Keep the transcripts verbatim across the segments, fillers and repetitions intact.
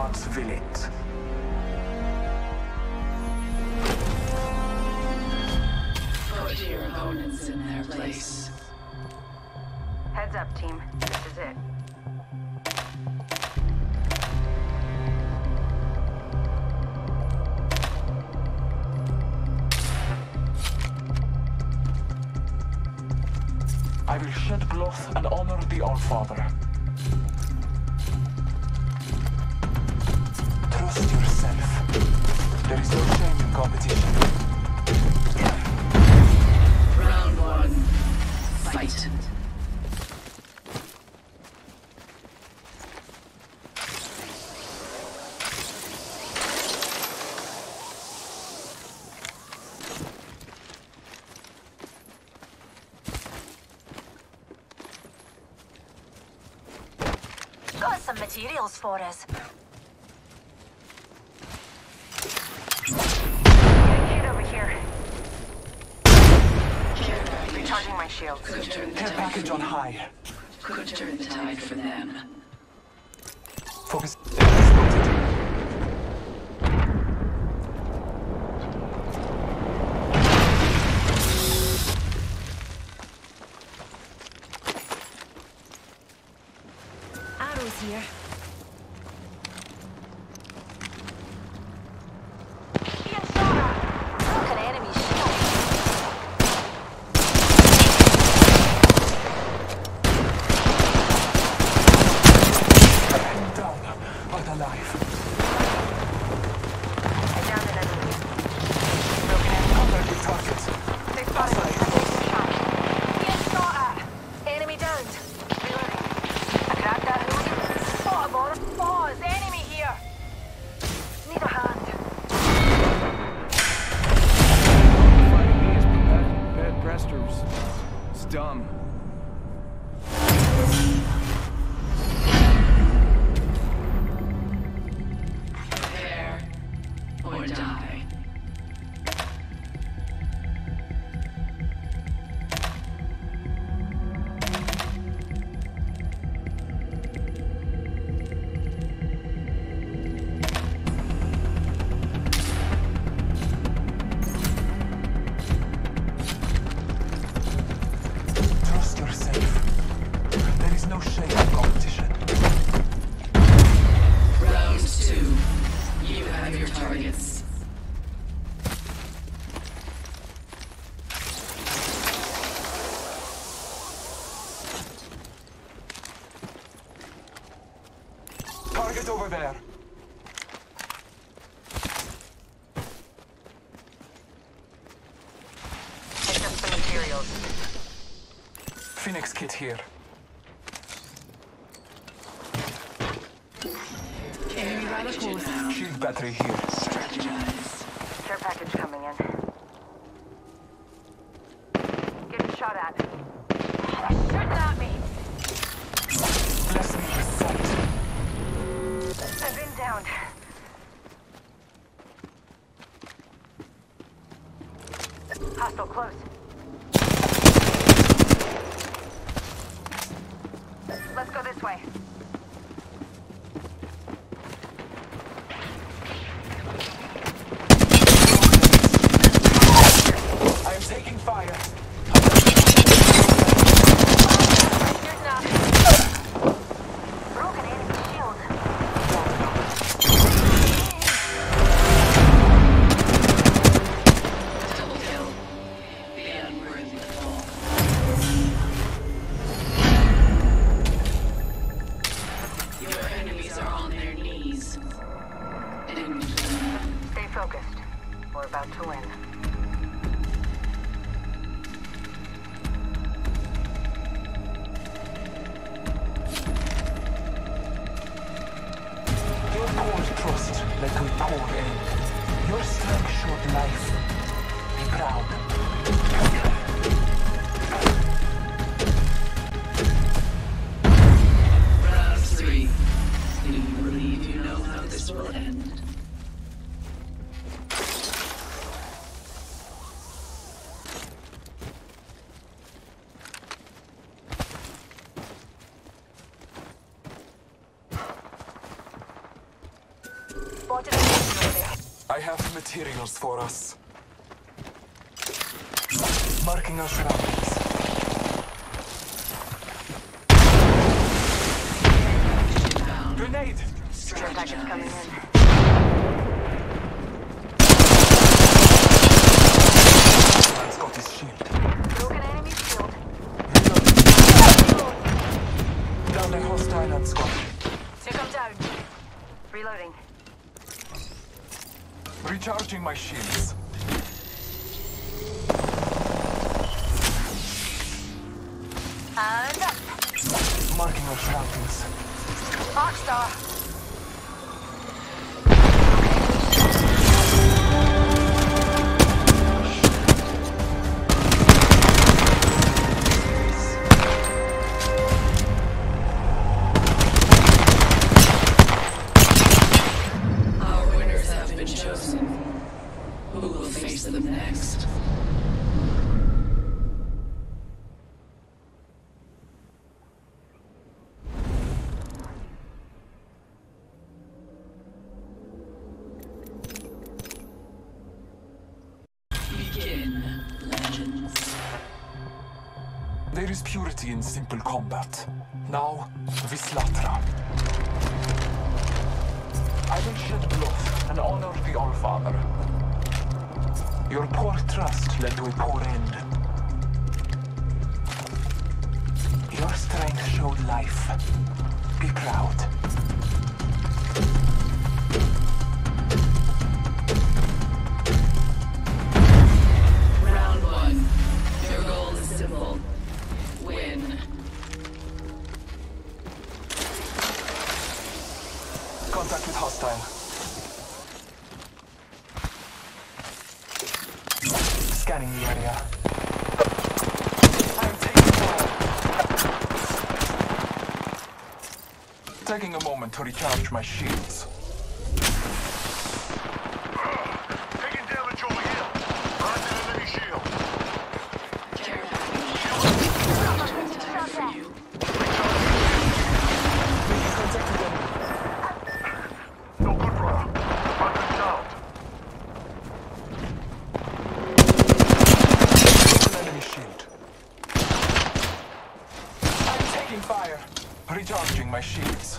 gods will it. Put your opponents in their place. Heads up, team. This is it. I will shed blood and honor the Allfather. Trust yourself. There is no shame in competition. Round one. Fight. Got some materials for us. Kid over here. Recharging my shield. Could turn the Care tide package for on you. high. Could turn the tide for them. Focus. Spotted. Arrows here. Being shot at. Broken enemy shield. Pinned down, but alive. I downed an enemy. Broken enemy. Contact with targets. They spotted me. Taking shot. Being shot at. Enemy downed. Reloading. I grabbed that hooligan. Spot him on a pause. Enemy here. Need a hand. Fighting me is bad, bad presters. It's dumb. Prepare or die. Trust yourself. There is no shame in competition. Round two. You have your targets. Target over there. Picked up some materials. Phoenix kit here. Carry package now. Shield battery here. Strategize. Care package coming in. Getting shot at. They're shooting at me. Bless me with sight. I've been downed. Hostile close. Let's go this way. I am taking fire. Shooting at. Broken enemy shield. Double kill. The unworthy fall. Your enemies are on their knees. And Stay focused. We're about to win. Your cold trust led to a cold end. Your strength showed life. Be proud. round three. Do you believe you know how this will end? have materials for us. Marking our surroundings. Grenade! Care package coming in. Man's got his shield. Broken enemy shield. Down a hostile and Scott. Took him down. Reloading. Recharging my shields. And up. Marking our surroundings. Arcstar. Our winners have been chosen. Who will face them next? Begin, legends. There is purity in simple combat. Now, Vislatra. I will shed blood and honor the Allfather. Your poor trust led to a poor end. Your strength showed life. Be proud. Round one. Your goal is simple. Win. Contact with hostile. Scanning the area. I'm taking fire. Taking a moment to recharge my shields. Taking damage over here. Rising enemy shield. Care package. Time for you. Making contact with enemy. No good, brother. Hunter's down. Enemy shield. I'm taking fire. Recharging my shields.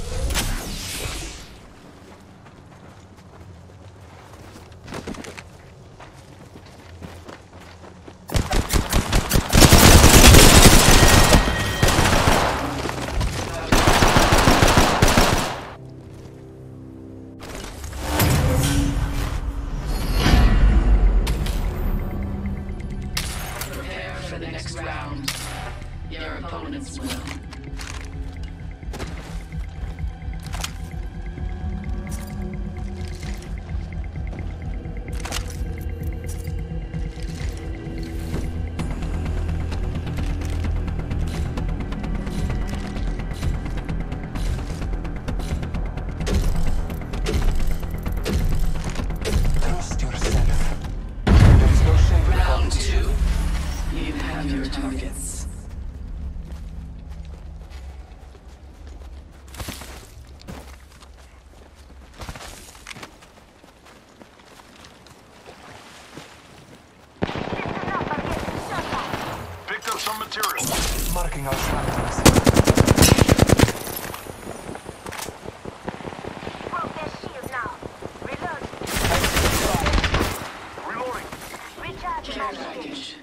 Prepare for the next round. Your opponents will. Trust yourself. There is no shame in Round competition. two. You have your targets. Picked up some material. Marking our surroundings. Broke their shield now. Reload. Reloading. Recharge Care my shield. package.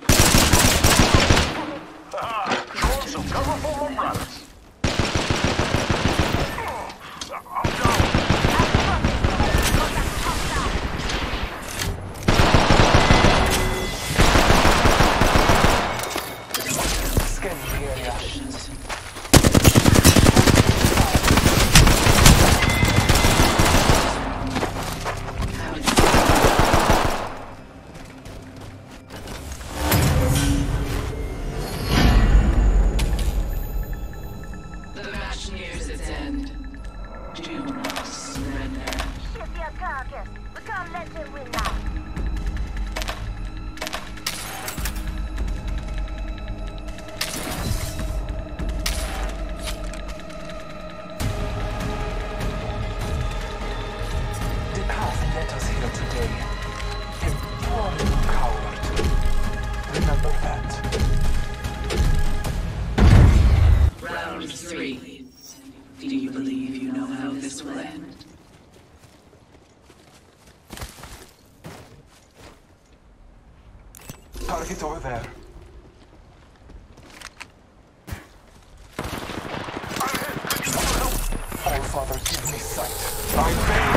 Ah, throwing some cover for my brothers. I'm down. Scanning the area. that. Round three. Do you believe you know how this will end? Target over there. All Father, give me sight. I beg